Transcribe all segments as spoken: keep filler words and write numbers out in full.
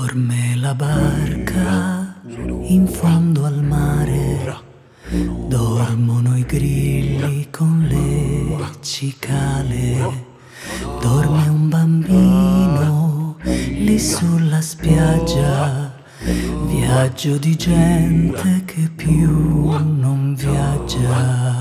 Dorme la barca in fondo al mare, dormono i grilli con le cicale, dorme un bambino lì sulla spiaggia, viaggio di gente che più non viaggia.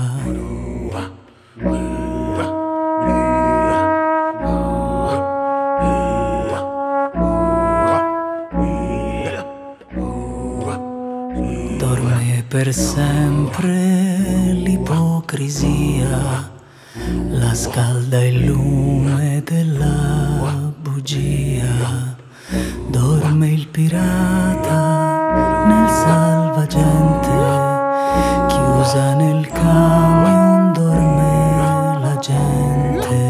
Dorme per sempre l'ipocrisia, la scalda il lume della bugia. Dorme il pirata nel salvagente, chiusa nel camion dorme la gente.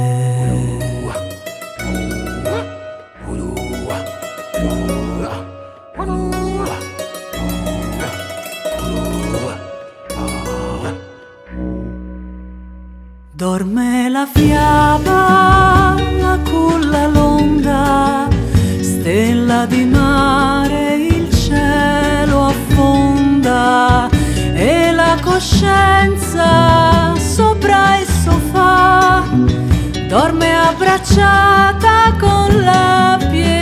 Dorme la fiaba, la culla l'onda, stella di mare, il cielo affonda, e la coscienza sopra il sofà dorme abbracciata con la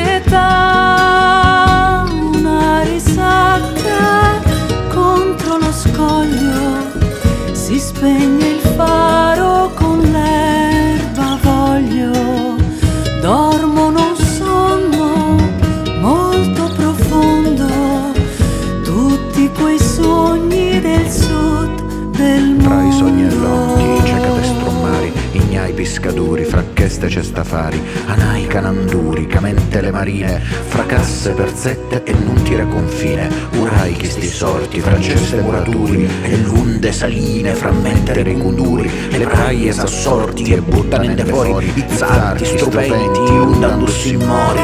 pietà. Una risacca contro lo scoglio, si spegne il faro con l'erba voglio. Dormono un sonno molto profondo, tutti quei sogni del sud del mondo. Tra i sogni e l'occhi, cieca strummari, ignai piscaduri, fraccheste cestafari, anai cananduri, camente le marine, fracasse perzette e non tira confine, urai chisti sorti, franceste muraturi, e lunde saline, frammentere i cunduri, le praie s'assorti e buttane fuori, i zarti strupenti, inundandosi in mori.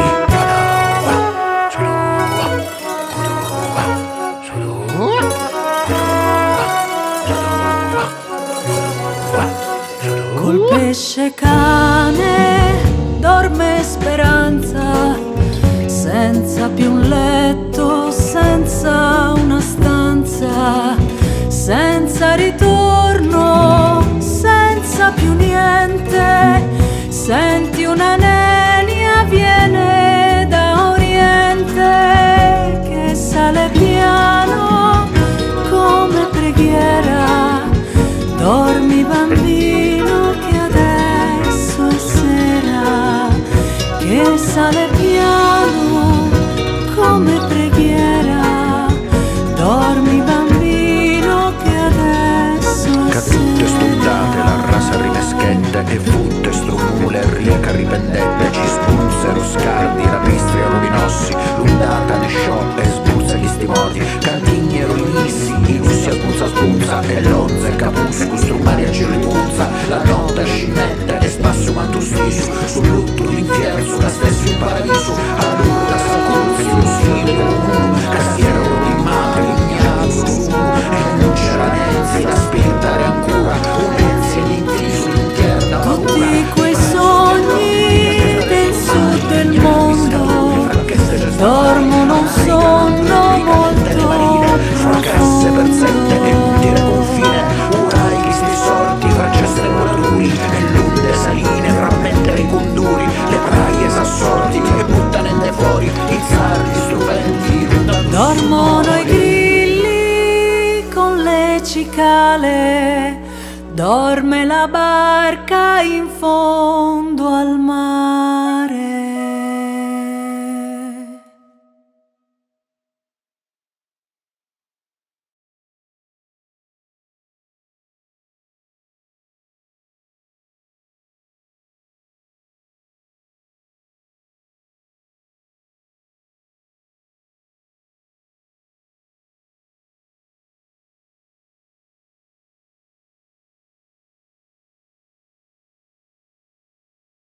Col pesce cane dorme speranza, senza più un letto, senza una stanza, senza ritorno, senza più niente. Senti una nenia viene da oriente, che sale piano come preghiera. Dormi bambino che adesso è sera, che sale piano come preghiera. Dormi bambino che adesso è Cadute sera. stondate, la rasa rimeschente, e vutte strumule, rica ripendente, ci spunsero scardi, rapistri rovinossi, l'undata ne sciolse e sburse gli stimorti, cantignero inissi, i lussi a spunza spunza, e l'onze e capuzzi, costrumari a cirripunza, la notte scimette e spasso mantustisu, sul lutto l'infiero, sulla stessa in paradiso, all'urda s'accorsi, lo stile dell'uno, castiero di mare, ignato sumo, e non c'era nenzi da spiritare ancora, un'enzi e l'intiso, l'intier da paura. Tutti quei sogni del sud del mondo dormono un sonno molto fracasse perzette e non dire confine, urai chisti sorti, franceste muraturi, e lunde saline, frammentere i conduri, le praie s'assorti e buttanende fuori, i zardi strumenti. dormono i grilli con le cicale, dorme la barca in fondo